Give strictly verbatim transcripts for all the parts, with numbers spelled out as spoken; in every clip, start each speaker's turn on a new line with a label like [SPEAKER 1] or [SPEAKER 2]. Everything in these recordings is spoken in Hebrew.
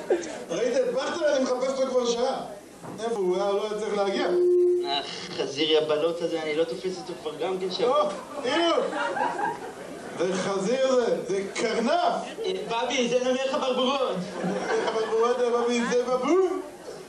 [SPEAKER 1] ראית את בכטר? אני מחפש אותו כבר שעה. איפה הוא? היה לא היה צריך להגיע.
[SPEAKER 2] החזיר הבלות הזה, אני לא תופס אותו כבר גם כן שבוע.
[SPEAKER 1] או, הנה! זה חזיר זה, זה קרנף!
[SPEAKER 2] בבי, זה נמר חברבורות!
[SPEAKER 1] נמר חברבורות, בבי, זה בבון!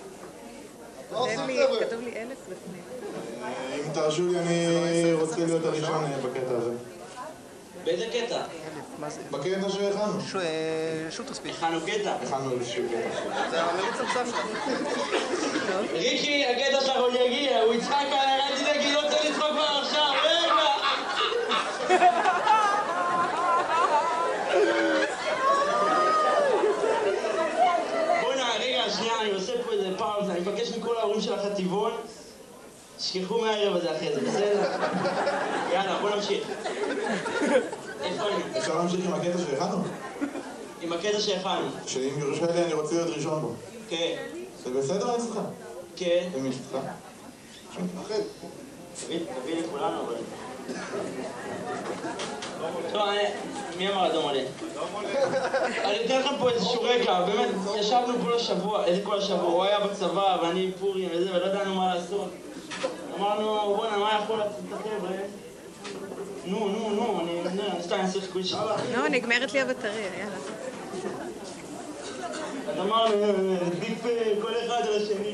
[SPEAKER 3] כתוב לי אלף לפני.
[SPEAKER 1] אם תרשו לי, אני רוצה להיות הראשון בקטע הזה.
[SPEAKER 2] באיזה קטע?
[SPEAKER 1] בקטע שהכנו.
[SPEAKER 4] שוט הספיק.
[SPEAKER 2] הכנו קטע?
[SPEAKER 1] הכנו איזשהו קטע.
[SPEAKER 4] זה המריץ נוסף שלך.
[SPEAKER 2] ריקי, הקטע שלך עוד יגיע, הוא יצחק עליי, אל תדאג, היא לא צריך לצחוק כבר עכשיו, רגע! בוא'נה, רגע, שנייה, אני עושה פה איזה פאוזה, אני מבקש מכל ההורים של החטיבון, שכחו מהערב הזה אחרי זה, בסדר? יאללה, בוא נמשיך. איפה אני?
[SPEAKER 1] אפשר להמשיך עם הקטע שהכנו?
[SPEAKER 2] עם הקטע שהכנו.
[SPEAKER 1] שאם יורשה לי אני רוצה להיות ראשון בו.
[SPEAKER 2] כן.
[SPEAKER 1] זה בסדר אצלך?
[SPEAKER 2] כן.
[SPEAKER 1] ומי אצלך? שמתפחד.
[SPEAKER 2] תביא, תביא לכולנו, אבל... טוב, מי אמר אדום עולה? אני אתן לכם פה איזשהו רקע, באמת, ישבנו כל השבוע, איזה כל השבוע, הוא היה בצבא ואני עם פורים וזה, ולא ידענו מה לעשות. אמרנו, בוא'נה, מה יכול לעשות את החבר'ה? נו, נו, נו, אני סתם אעשה חיקוי שלי.
[SPEAKER 3] נו, נגמרת לי הבטריה, יאללה.
[SPEAKER 2] אז אמרנו, נדליק כל אחד על השני.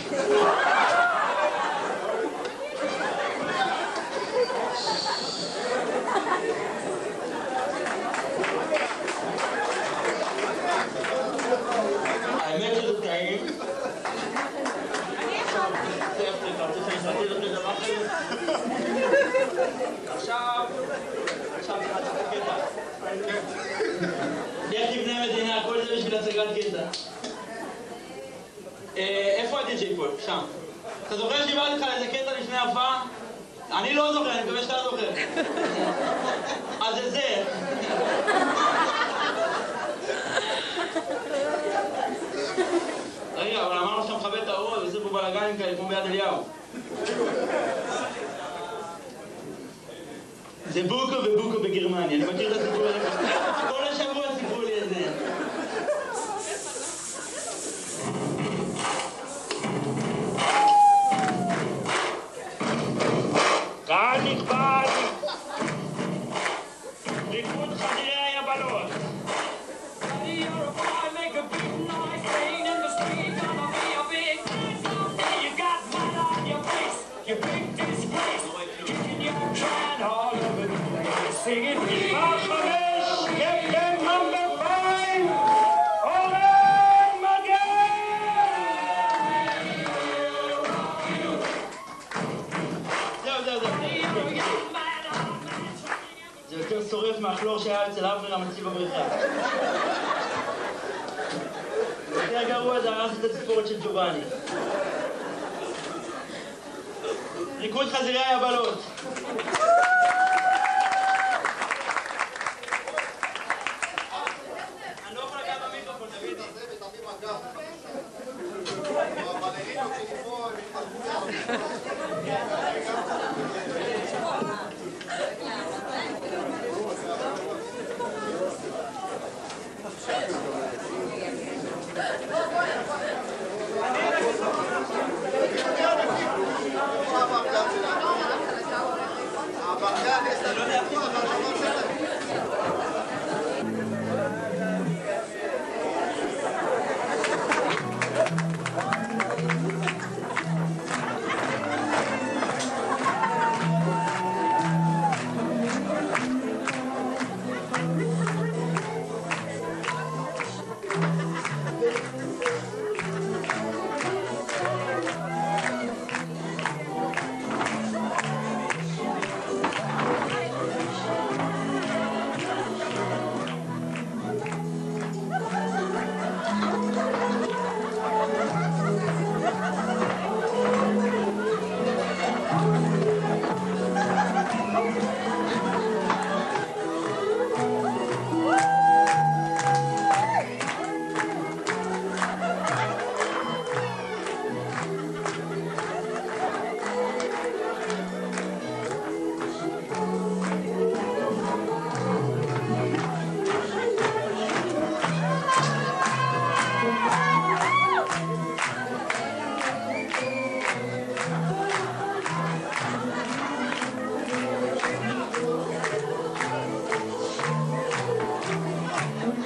[SPEAKER 2] האמת שזה טעים. עכשיו, עכשיו צריך לעשות את הקטע. יש לבני מדינה, כל זה בשביל הצגת קטע. איפה הדי-ג'יי פה? שם. אתה זוכר שדיברתי לך על איזה קטע לפני ההופעה? אני לא זוכר, אני מקווה שאתה זוכר. אז זה זה. רגע, אבל אמרנו שאתה מכבד את האור, וזה פה בלגנים כאלה, כמו ביד אליהו. זה בוקו ובוקו בגרמניה, אני מכיר את הסיפור הזה. כל השבוע סיפרו לי את זה. קהל נכבד, ריקוד חזירי היבלות. Singing בחמש, קפטן נאמבר פייב, אורן מגן! זהו, זהו, זהו. זה יותר שורף מהכלור שהיה אצל אבנר המציא בבריכה. יותר גרוע זה הרס את הציפורת של ג'ובאני. ריקוד חזירי היבלות.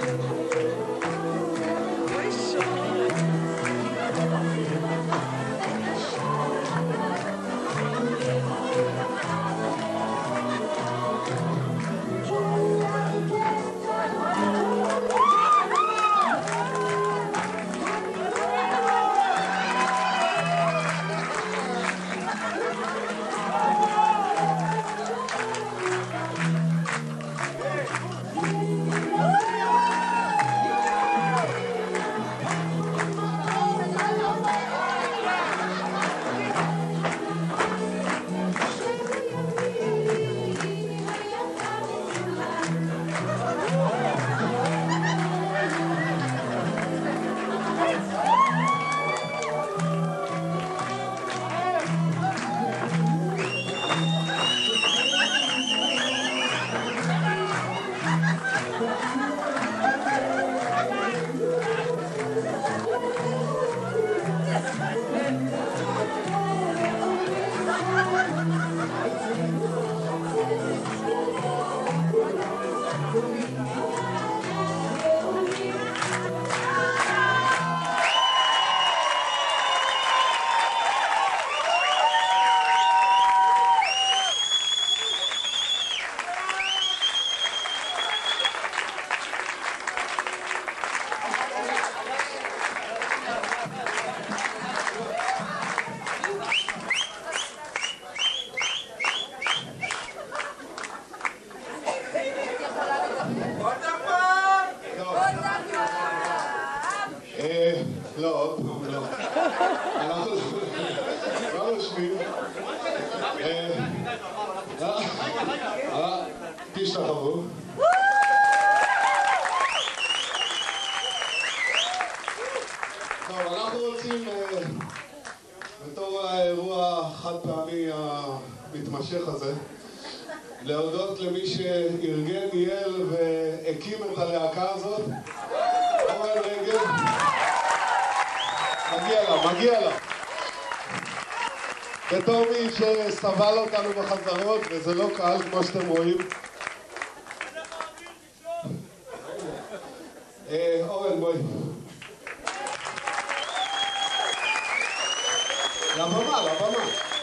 [SPEAKER 1] לא, עוד פעם, לא. אנחנו לא יושבים. תשתחררו. טוב, אנחנו רוצים, בתור האירוע החד פעמי המתמשך הזה, להודות למי שארגן, ניהל והקים את הלהקה הזאת, אורן רגב. מגיע לה, מגיע לה. בתור מי שסבל אותנו בחזרות, וזה לא קל כמו שאתם רואים. אורן, בואי. לבמה, לבמה.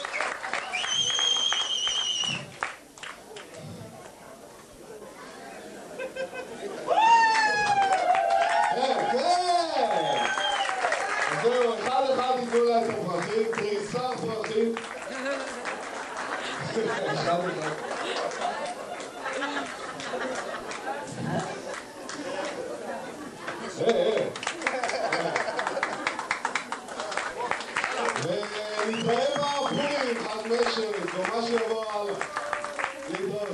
[SPEAKER 1] זהו, אחד אחד ייתנו לה את הפרחים, פריסה פרחים. אחד אחד. היי, היי. ונתראה בפורים, חד משרת, או מה שיבוא הלאה. להתראות.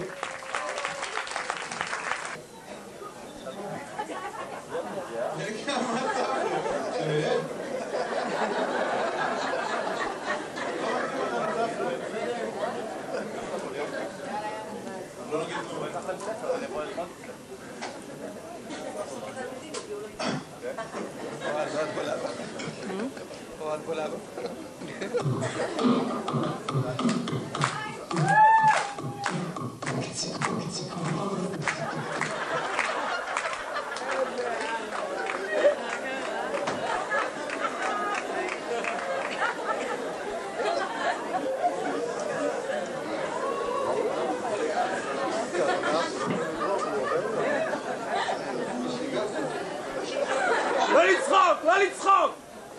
[SPEAKER 5] לא לצחוק! לא לצחוק!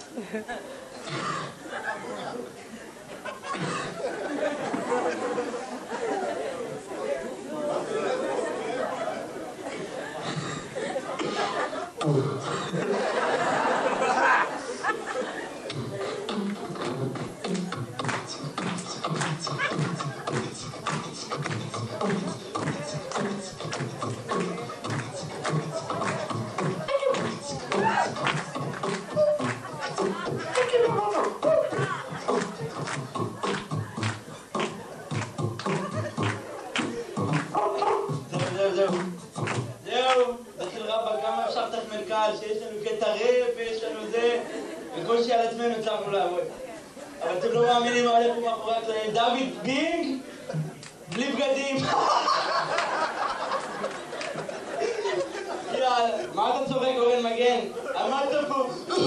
[SPEAKER 2] שיש לנו קטע רב ויש לנו זה, וקושי על עצמנו הצלחנו לעבוד. אבל אתם לא מאמינים מה הולך פה מאחורי הקלעים. דוד בינג, בלי בגדים. יא מה אתה צוחק אורן מגן? עמדת פה.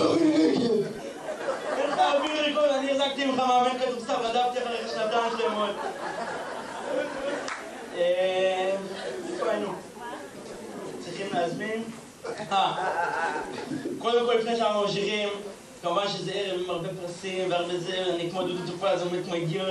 [SPEAKER 2] אין לך אוויר ריקוד, אני החזקתי ממך מאמן כדורסל, רדפתי אחריך שנתיים שלמות. איפה היינו? צריכים להזמין? אה, קודם כל לפני שאנחנו ממשיכים, כמובן שזה ערב עם הרבה פרסים והרבה זה, אני כמו דודו טופז, עומד כמו הגיון,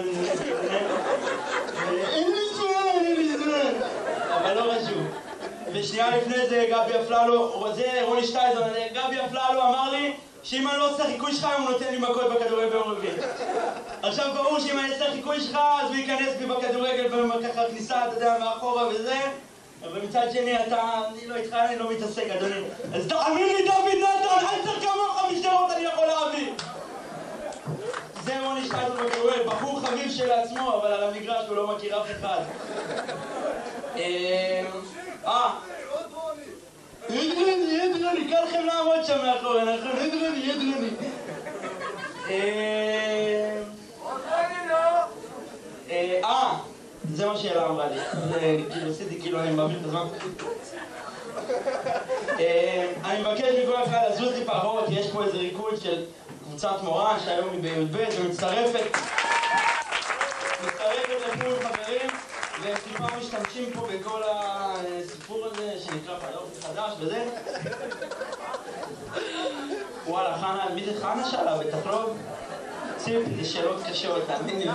[SPEAKER 2] אין לי זמן, אין לי זמן, אבל לא חשוב. ושנייה לפני זה גבי אפללו, זה רוני שטייזון, גבי אפללו אמר לי שאם אני לא עושה חיקוי שלך, הוא נותן לי מכות בכדורגל ביום רביעי. עכשיו ברור שאם אני אעשה חיקוי שלך, אז הוא ייכנס בי בכדורגל ככה כניסה, אתה יודע, מאחורה וזה. אבל מצד שני, אתה, אני לא איתך, אני לא מתעסק, אדוני. אז תאמין לי, דוד נתן, אל צריך כמוך משטרות, אני יכול להביא. זה רוני שטייזון בכדורגל, בחור חביב של עצמו, אבל על המגרש הוא לא מכיר אף אחד. אה, ידרני, ידרני, קל לכם לעמוד שם מאחור, אנחנו ידרני, ידרני. אה, זה מה שאלה אמרה לי, כאילו עשיתי כאילו אני מעביר את הזמן. אני מבקש מכל אחד לזוז לי פחות, יש פה איזה ריקוד של קבוצת מורן שהיום היא בי"ב ומצטרפת מצטרפת לפול חברים והם טיפה משתמשים פה בכל הסיפור הזה שנקרא חלום חדש וזה. וואלה, חנה, מי זה חנה שאלה? בטח לא? ציפי, זה שאלות קשות, תאמיני לי.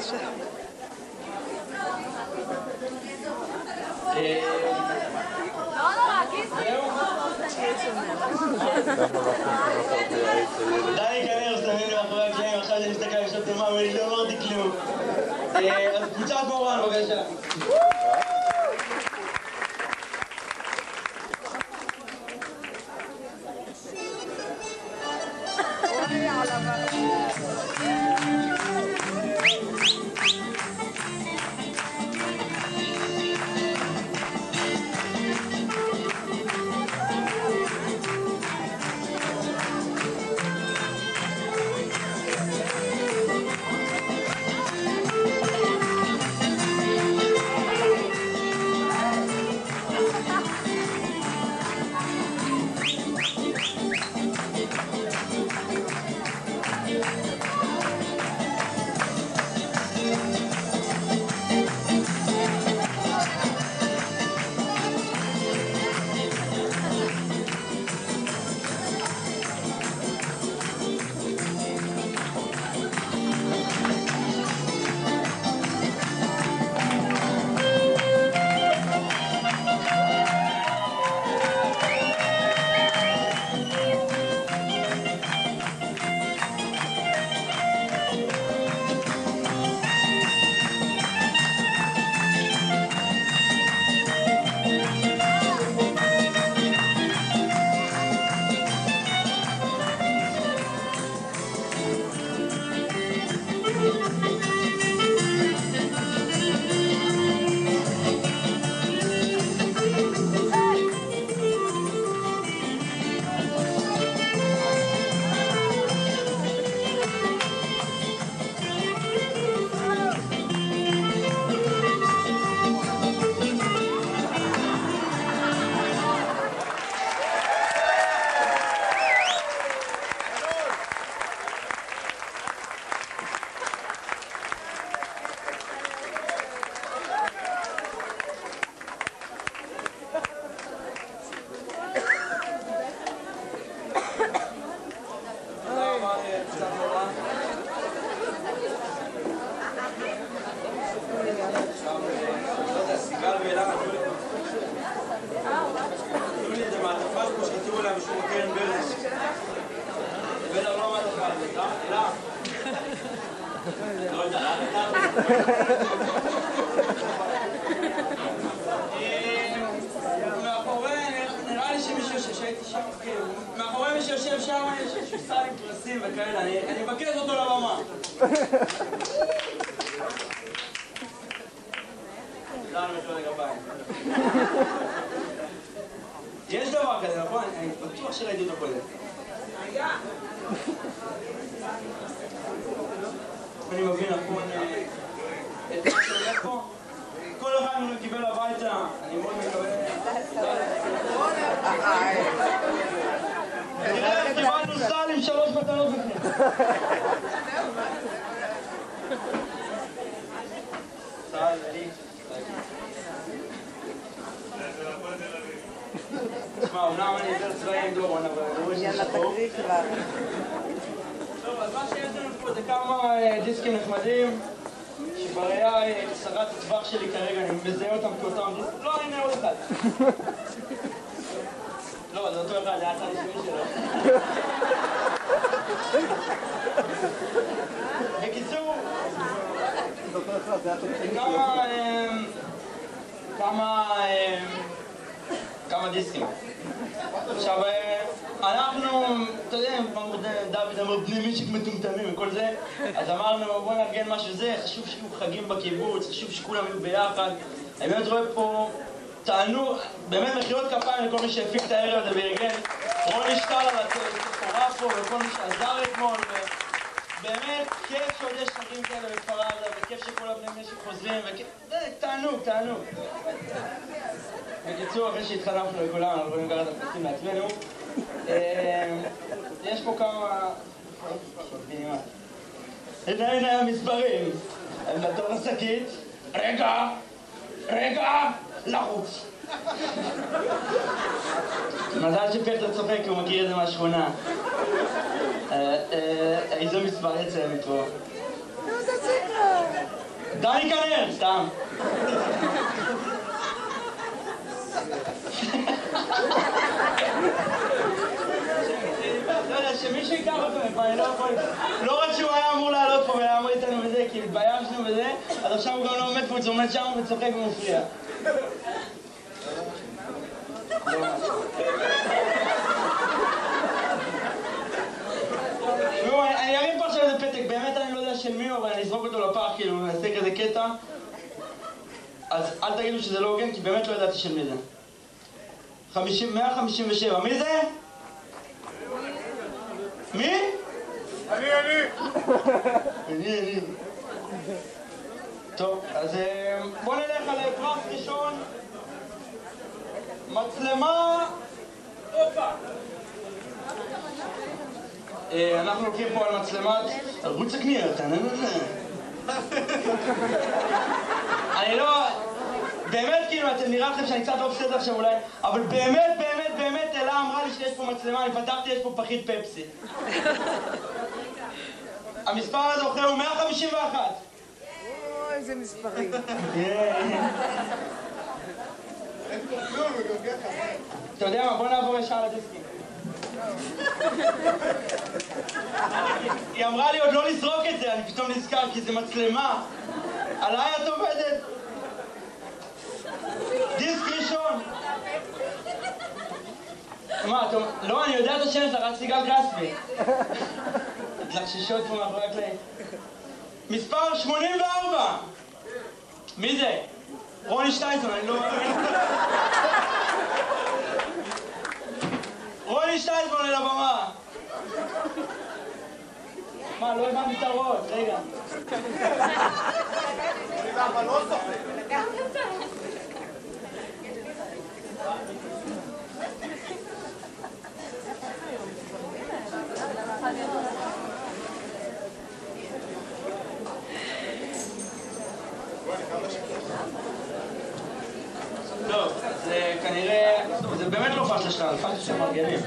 [SPEAKER 2] דני כנרס, תמיד מאחורי הקלעים, עכשיו שאני מסתכל ושאלתי מה, ואני לא אמרתי כלום. אז קבוצת מורן, בבקשה. נראה לי שמישהו שהייתי שם, מאחורי מי שיושב שם יש איזשהו סל עם פרסים וכאלה, אני מבקש אותו לבמה. לא, אני מחיאות לגביים. יש דבר כזה, נכון? אני בטוח שראיתי אותו קודם. אני מבין נכון את מה שהולך פה? כל אחד ממנו קיבל הביתה, אני מאוד מקווה. תראה, קיבלנו סל עם שלוש מתנות בפנים. סל, לי. תשמע, אמנם אני יותר צבאי עם דורון, אבל אני רואה שזה שחור. טוב, אז מה שיש לנו פה זה כמה דיסקים נחמדים שבראייה קצרת הטווח שלי כרגע, אני מזהה אותם כאותם דיסק. לא, הנה עוד אחד. לא, זה אותו אחד, זה היה הצד השני שלו. בקיצור, כמה... כמה... כמה דיסקים. עכשיו, אנחנו, אתה יודע, דוד אמר בני מישיק מטומטמים וכל זה, אז אמרנו בוא נארגן משהו זה, חשוב שיהיו חגים בקיבוץ, חשוב שכולם יהיו ביחד. אני באמת רואה פה, טענו, באמת מחיאות כפיים לכל מי שהפיק את הערב הזה בארגן, רוני שטל על התורה פה וכל מי שעזר אתמול, ובאמת כיף שעוד יש חגים כאלה בכפר עזה, וכיף שכל הבני מישיק חוזרים, וכיף, זה תענוג, תענוג. בקיצור, אחרי שהתחנפנו לכולם, אנחנו יכולים לקחת את הפסים לעצמנו. יש פה כמה... הנה הנה המספרים. הם לתור השקית. רגע, רגע, לחוץ. מזל שפרטר צוחק, הוא מכיר את זה מהשכונה. איזה מספר יצא מפה? דני כנר, סתם. לא יודע, שמישהו ייקח אותו, אני לא יכול... לא רק שהוא היה אמור לעלות פה ולעמוד איתנו וזה, כי התביישנו וזה, אז עכשיו הוא גם לא עומד פה, הוא עומד שם וצוחק ומפריע. אני ארים פה עכשיו איזה פתק, באמת אני לא יודע של מי הוא, אבל אני אזרוק אותו לפח, כאילו, נעשה כזה קטע. אז אל תגידו שזה לא הוגן, כי באמת לא ידעתי של מי זה. מאה חמישים ושבע, מי זה? מי?
[SPEAKER 5] אני, אני!
[SPEAKER 2] אני, אני. טוב, אז בוא נלך על פרס ראשון. מצלמה... הופה! אנחנו לוקחים פה על מצלמת ערוץ הקנייה, אני לא... באמת, כאילו, אתם נראה לכם שאני קצת לא בסדר עכשיו אולי, אבל באמת, באמת, באמת, אלה אמרה לי שיש פה מצלמה, אני פתחתי, יש פה פחית פפסי. המספר הזוכה הוא מאה חמישים ואחת.
[SPEAKER 3] אוי, איזה מספרים.
[SPEAKER 2] אתה יודע מה, בוא נעבור ישר לדיסקים. היא אמרה לי עוד לא לזרוק את זה, אני פתאום נזכר, כי זה מצלמה. עליי את עובדת. דיסק ראשון. מה, אתה... לא, אני יודע את השם, זה רק סיגל גרספי. לחששות פה מאחורי הקלעים. מספר שמונים וארבע. מי זה? רוני שטייזמן, אני לא... רוני שטייזמן אל הבמה. מה, לא הבנתי את הראש, רגע.
[SPEAKER 5] אבל לא סופר.
[SPEAKER 2] טוב, זה כנראה... זה באמת לא פשטה שלך, זה פשטה של מרגלים.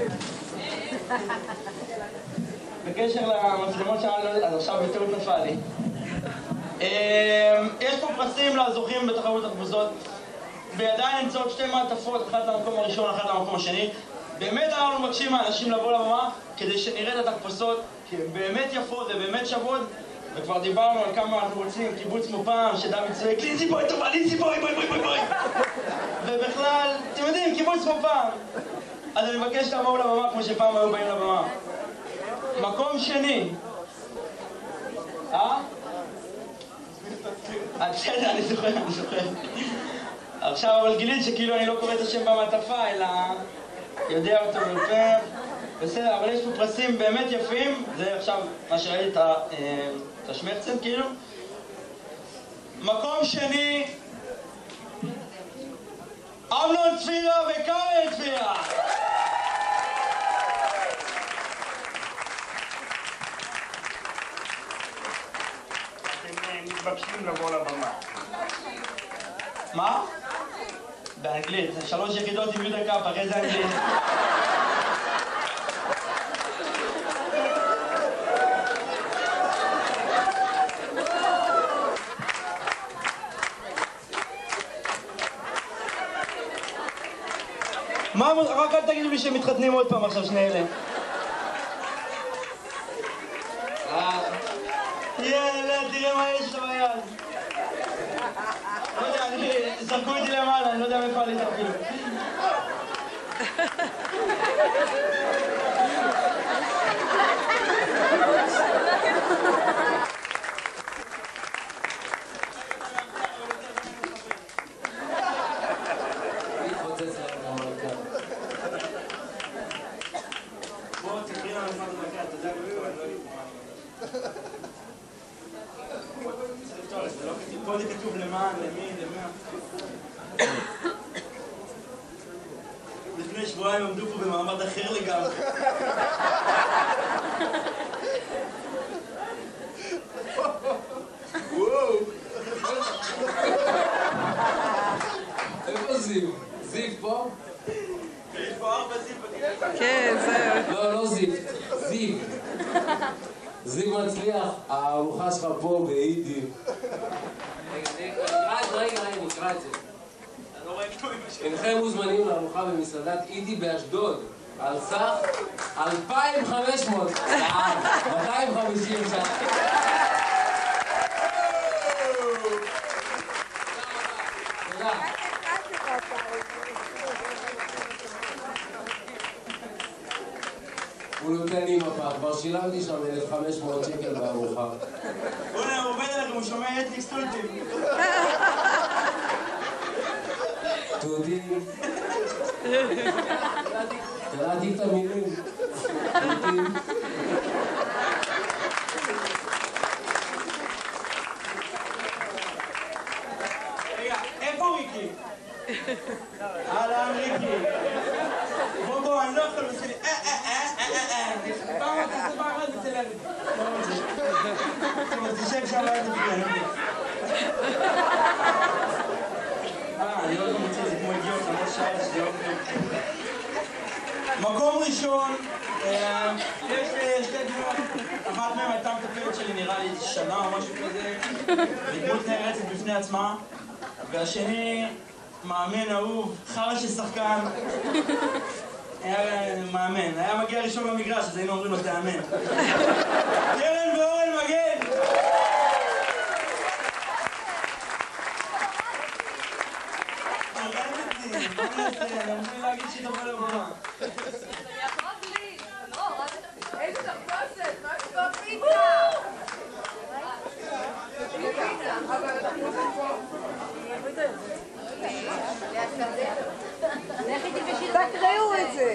[SPEAKER 2] בקשר למצלמות שלנו, אז עכשיו בטעות נפל לי. יש פה פרסים לזוכים בתחרות תחפושות. בידיי נמצאות שתי מעטפות, אחת למקום הראשון, אחת למקום השני. באמת אנחנו מבקשים מהאנשים לבוא לבמה כדי שנראה את התחפושות, כי הן באמת יפות ובאמת שוות. וכבר דיברנו על כמה אנחנו רוצים, קיבוץ מופעם, שדוד צועק, ליזי בואי טובה, ליזי בואי בואי בואי בואי בואי. ובכלל, אתם יודעים, קיבוץ מופעם. אז אני מבקש שתבואו לבמה כמו שפעם היו באים לבמה. מקום שני. אה? בסדר, אני זוכר, אני זוכר. עכשיו אבל גילית שכאילו אני לא קורא את השם במעטפה, אלא יודע אותו יותר. בסדר, אבל יש פה פרסים באמת יפים. זה עכשיו מה שראיתי את השמרצן כאילו. מקום שני, אמנון צפירה וקארל צפירה.
[SPEAKER 5] אתם מתבקשים לבוא לבמה.
[SPEAKER 2] מה? באנגלית, זה שלוש יחידות עם יהודה קאפ, אחרי זה אנגלית. מה, רק אל תגידו לי שהם מתחתנים עוד פעם עכשיו, שני אלה. יאללה, תראה מה יש לו ביד. לא יודע, זרקו אותי למעלה, אני לא יודע מאיפה עלית אפילו. בוא, תקריא לנו מה זה דקה, אתה יודע מאיפה, אני לא יודע. פה זה כתוב למען, למי, למה. לפני שבועיים עמדו פה במעמד אחר לגמרי.
[SPEAKER 6] וואו! איפה זיו? זיו פה?
[SPEAKER 2] יש פה ארבע זיו.
[SPEAKER 3] כן, זהו.
[SPEAKER 6] לא, לא זיו. זיו. זיו מצליח, הארוחה שלך פה באידי. נקרא את זה, רגע, רגע, נקרא את זה. אינכם מוזמנים לארוחה במסעדת אידי באשדוד על סך אלפיים וחמש מאות שעה, מאתיים וחמישים שעה. תודה. הוא נותן לי מפה, כבר שילמתי שם אלף וחמש מאות שקל בארוחה.
[SPEAKER 2] בוא'נה, הוא עובד עליכם, הוא שומע אתניק סטולטים.
[SPEAKER 6] תודי. קראתי את המילים. תודי.
[SPEAKER 2] רגע, איפה ריקי? אהלן ריקי. בוא בוא, אני לא יכול לעשות לי אה אה אה אה אה פעם עוד עושה פעם עוד אצל אלה. לא רוצה. תשב שם ואל תפגע, אני יודע. אה, אני עוד לא מוצא את זה כמו אידיוט, למרות שעה שזה עוד לא. מקום ראשון, יש לי שתי דמות, אחת מהן הייתה מטפלת שלי נראה לי שנה או משהו כזה, ודמות נערצת בפני עצמה, והשני, מאמן אהוב, חרא של שחקן, היה מאמן, היה מגיע ראשון במגרש, אז היינו אומרים לו תאמן. קרן ואורן מגן! אני אמורים להגיד שהיא תבוא לבמה.
[SPEAKER 3] איזה תחפושת, מה שקורה פיצה? פיצה, אבל תקראו את זה.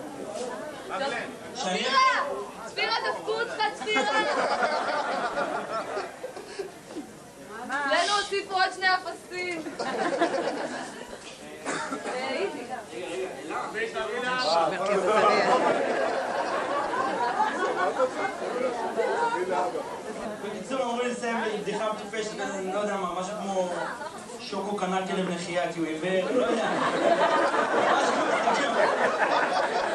[SPEAKER 7] צפירה! צפירה דפקו אותך, צפירה! לנו הוסיפו עוד שני אפסים.
[SPEAKER 2] בקיצור, אמרו לי לסיים בבדיחה מטופשת, אני לא יודע מה, משהו כמו שוקו קנה כלב נחייה כי הוא עיוור, לא יודע. משהו כמו...